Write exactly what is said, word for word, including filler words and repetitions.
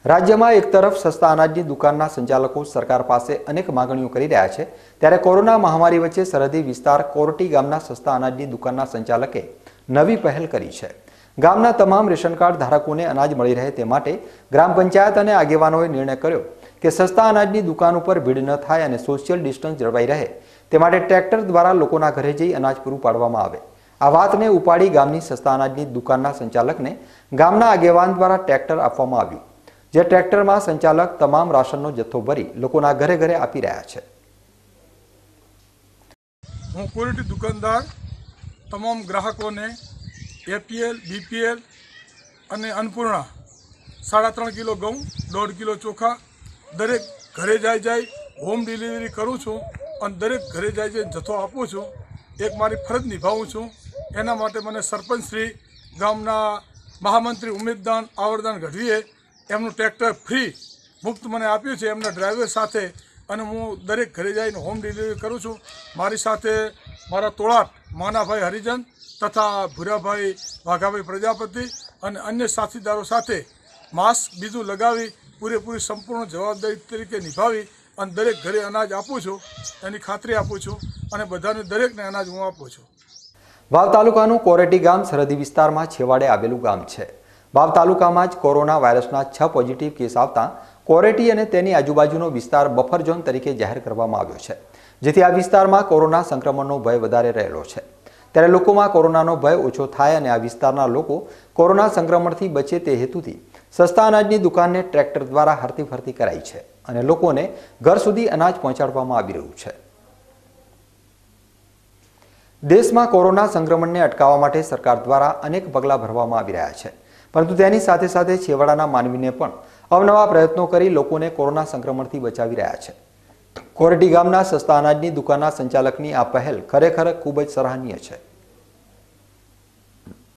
राज्य में एक तरफ सस्ता अनाज की दुकान संचालकों सरकार पास अनेक मांगणीओ करी रह्या छे, त्यारे कोरोना महामारी वच्चे सरहदी विस्तार कोरटी गामना सस्ता अनाज की दुकान संचालके नवी पहल करी छे। गामना तमाम रेशन कार्ड धारकों ने अनाज मळी रहे ते माटे ग्राम पंचायत अने आगेवानोए निर्णय कर्यो के सस्ता अनाज की दुकान पर भीड़ न थाय अने सोशियल डिस्टन्स जळवाई रहे ते माटे ट्रेक्टर द्वारा लोकोना घरे जई अनाज पूरुं पाडवामां आवे। आ वातने उपाड़ी गामनी सस्ता अनाजनी दुकानना संचालकने गामना आगेवान द्वारा ट्रेक्टर आपवामां आव्युं, जे ट्रेक्टर में संचालक तमाम राशननो जत्थो भरी लोकोना घरे घरे आपी रह्या छे। हूँ कोरटी दुकानदार तमाम ग्राहकों ने एपीएल बीपीएल अने अन्नपूर्णा साढ़ा त्रण किलो घऊँ दौड़ किलो चोखा दरेक घरे जाय जाय होम डिलिवरी करूँ छूँ और दरेक घरे जाय जाय जत्थो आपू छूँ। एक मारी फरज निभावूँ छूँ। एना माटे मने सरपंच श्री गामना महामंत्री उमेददान आवरदान गढ़वीए एमनु ट्रेक्टर फ्री मुफ्त मने आप्युं छे एमना ड्राइवर साथे अने हूँ दरेक घरे जाईने होम डिलिवरी करूँ छूँ। मारी साथे मारा तोळाट मानाभाई हरिजन तथा भूराभाई वाघाभाई प्रजापति अने अन्य साथीदारों साथे मास्क बीजू लगावी पूरेपूरी संपूर्ण जवाबदारी तरीके निभावी अने दरेक घरे अनाज आपू छूं एनी खातरी आपू छूं अने बधाने दरेकने अनाज हूँ आपू छूं। वाव तालुकानुं कोरेटी गाम सरहदी विस्तारमां छेवाड़े आवेलुं गाम छे। वाव तालुकामां ज कोरोना वायरसना छ पॉजिटिव केस आवता कोरेटी अने तेनी आजुबाजुनो विस्तार बफर झोन तरीके जाहेर करवामां आव्यो छे, जेथी आ विस्तारमां कोरोना संक्रमणनो भय वधारे रहेलो छे। त्यारे लोकोमां कोरोनानो भय ओछो थाय अने आ विस्ताરના લોકો कोरोना संक्रमणथी बचे ते हेतुथी सस्ता अनाजनी दुकानने ट्रेक्टर द्वारा हरती फरती कराई छे अने लोकोने घर सुधी अनाज पहोंचाडवामां आवी रह्युं छे। देशमां कोरोना संक्रमणने अटकाववा माटे सरकार द्वारा अनेक पगलां भरवामां आवी रह्या छे, परंतु तेनी साथे साथे छेवाड़ाना मानवीने पण अवनवा प्रयत्नो करी लोकोने कोरोना संक्रमणथी बचावी रह्या छे। कोरटी गामना सस्ता अनाजनी दुकानना संचालकनी आ पहल खरेखर खूब ज सराहनीय छे।